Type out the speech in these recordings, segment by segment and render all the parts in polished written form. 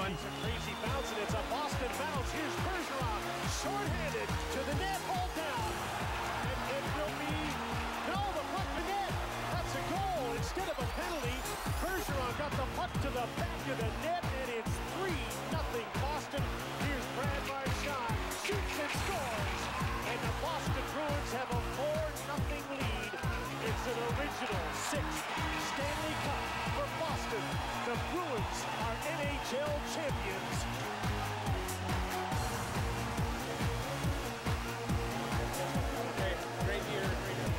one. It's a crazy bounce, and it's a Boston bounce. Here's Bergeron, shorthanded to the net, all down. And it will be, no, the puck to net. That's a goal instead of a penalty. Bergeron got the puck to the back of the net, and it's 3-0 Boston. Here's Brad Marchand, shoots and scores. And the Boston Bruins have a 4-0 lead. It's an original 6th Stanley Cup for Boston. The Bruins are NHL champions. Okay, great year,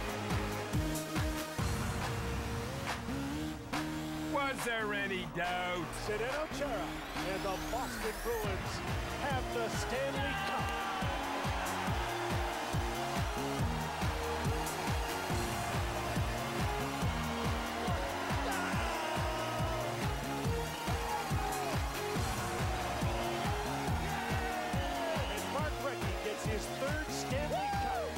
Was there any doubt? Zdeno Chara and the Boston Bruins have the Stanley Cup. His 3rd Stanley Cup.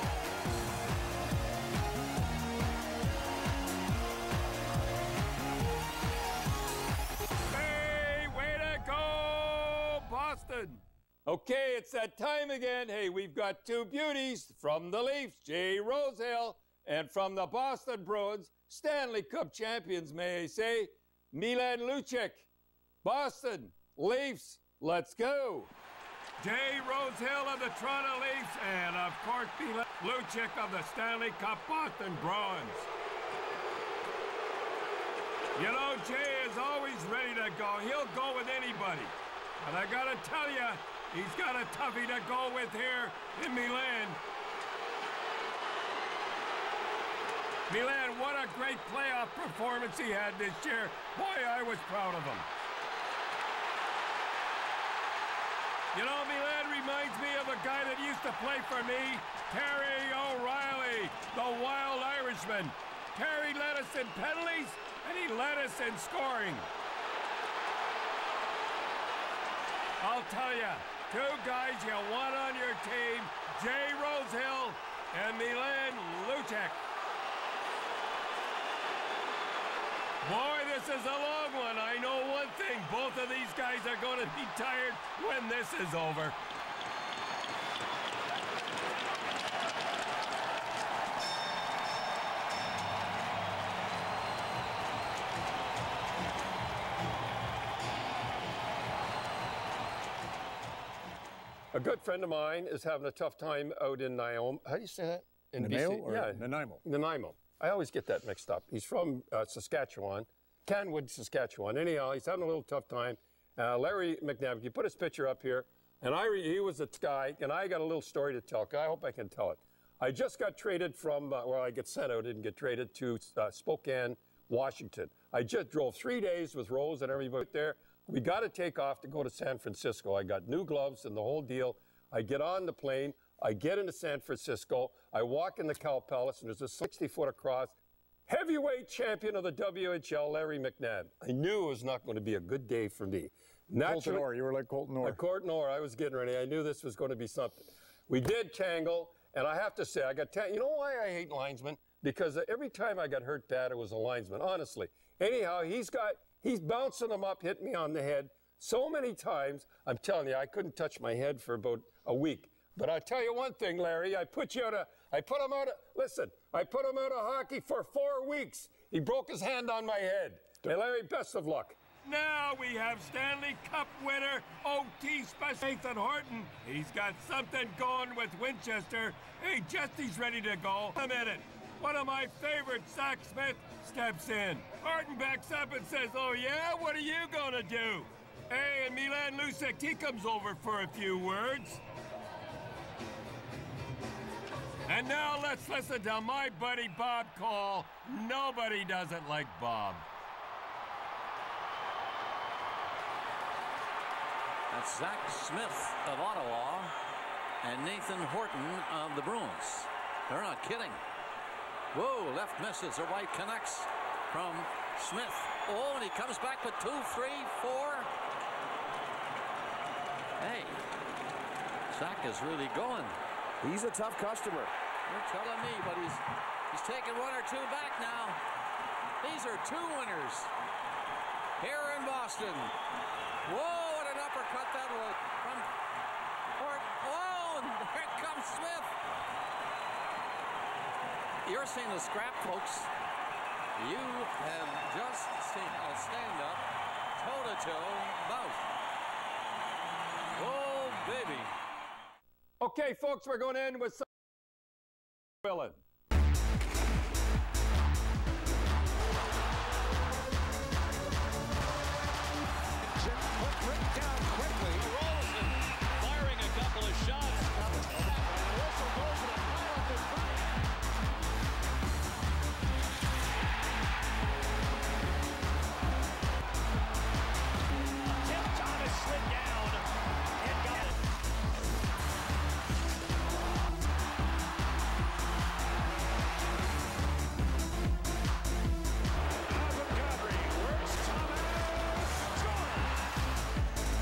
Hey, way to go, Boston! Okay, it's that time again. Hey, we've got two beauties from the Leafs, Jay Rosehill, and from the Boston Bruins, Stanley Cup champions, may I say, Milan Lucic. Boston, Leafs, let's go! Jay Rosehill of the Toronto Leafs, and of course, Milan Lucic of the Stanley Cup Boston Bruins. You know, Jay is always ready to go. He'll go with anybody. But I gotta tell you, he's got a toughie to go with here in Milan. Milan, what a great playoff performance he had this year. Boy, I was proud of him. You know, Milan reminds me of a guy that used to play for me, Terry O'Reilly, the Wild Irishman. Terry led us in penalties, and he led us in scoring. I'll tell you, two guys you want on your team, Jay Rosehill and Milan Lucic. Boy, this is a long one. I know one thing. Both of these guys are going to be tired when this is over. A good friend of mine is having a tough time out in Nanaimo. How do you say that? In Nanaimo BC? or Yeah, Nanaimo? Nanaimo. I always get that mixed up. He's from Saskatchewan, Canwood, Saskatchewan. Anyhow, he's having a little tough time. Larry McNabb, you put his picture up here, and he was a guy, and I got a little story to tell. I hope I can tell it. I just got traded from, I get sent out, didn't get traded, to Spokane, Washington. I just drove 3 days with Rose and everybody there. We got to take off to go to San Francisco. I got new gloves and the whole deal. I get on the plane. I get into San Francisco. I walk in the Cow Palace, and there's a 60-foot across heavyweight champion of the WHL, Larry McNabb. I knew it was not going to be a good day for me. Colton Orr, you were like Colton Orr. Colton Orr, I was getting ready. I knew this was going to be something. We did tangle, and I have to say, you know why I hate linesmen? Because every time I got hurt bad, it was a linesman, honestly. Anyhow, he's bouncing them up, hitting me on the head so many times. I'm telling you, I couldn't touch my head for about a week. But I'll tell you one thing, Larry, I put him out of hockey for 4 weeks. He broke his hand on my head. Hey, Larry, best of luck. Now we have Stanley Cup winner, OT Special Nathan Horton. He's got something going with Winchester. Hey, Justy's ready to go. A minute. One of my favorites, Zach Smith, steps in. Horton backs up and says, oh yeah, what are you gonna do? Hey, and Milan Lucic, he comes over for a few words. And now let's listen to my buddy Bob Cole. Nobody does it like Bob. That's Zach Smith of Ottawa and Nathan Horton of the Bruins. They're not kidding. Whoa, left misses, the right connects from Smith. Oh, and he comes back with 2, 3, 4. Hey, Zach is really going. He's a tough customer. You're telling me, but he's taking 1 or 2 back now. These are 2 winners here in Boston. Whoa! cut that one from Horton. Oh, and here comes Smith. You're seeing the scrap, folks. You have just seen a stand-up, toe-to-toe bout. Oh, baby. Okay, folks, we're going to end with some Willen. Right down quickly. Rolson firing a couple of shots. And the whistle goes to the final goodbye. Tim Thomas slid down and got it. Nazem Kadri works Thomas. Score!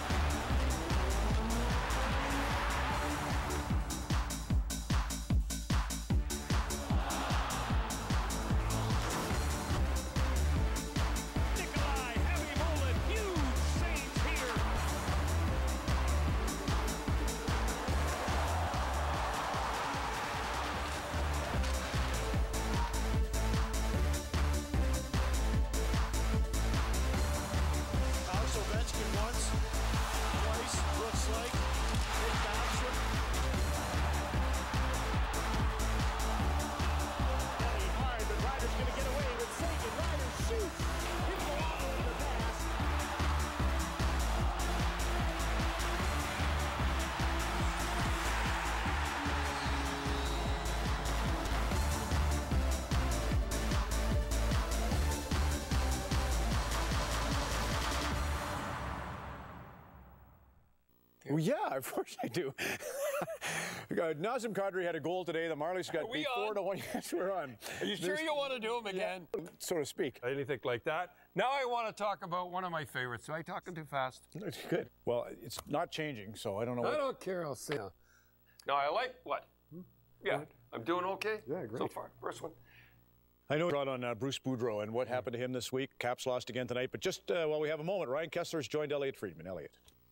Nikolai Heavy Mullen, huge saves here. Alex Ovechkin once, twice, looks like. Nick Backstrom. Kelly hard, but Ryder's going to get away with Sagan. Ryder shoots. Hits the wall in the pass. Well, yeah, of course I do. Nazem Kadri had a goal today. The Marlies got beat 4-1. Yes, we're on. Are you sure you want to do them again? So to speak. Anything like that. Now I want to talk about one of my favorites. Am I talking too fast? Good. Well, it's not changing, so I don't know I what. don't care. I'll say. No, I like what? Yeah, I'm doing okay. Yeah, great. So far, first one. I know brought on Bruce Boudreau and what happened to him this week. Caps lost again tonight, but just while we have a moment, Ryan Kessler's joined Elliot Friedman. Elliot.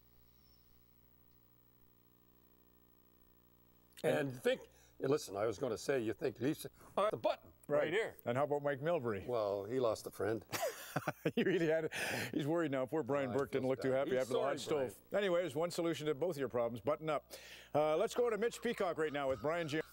And think, listen, I was going to say, you think Leafs are the button right here. And how about Mike Milbury? Well, he lost a friend. He really had. He's worried now. Poor Brian Burke didn't look too happy He's after the hot sorry, stove. Anyway, there's one solution to both your problems. Button up. Let's go to Mitch Peacock right now with Brian G.